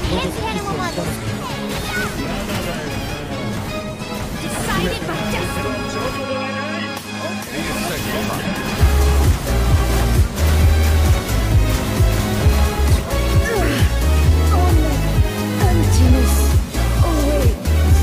enhanced animal models. Decided by destiny. Emptiness awaits.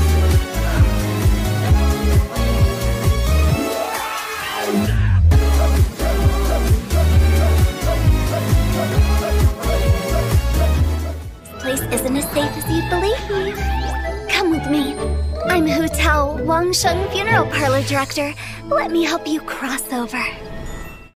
This place isn't as safe as you'd believe. Come with me. I'm Hutao, Wangsheng Funeral Parlor Director. Let me help you cross over.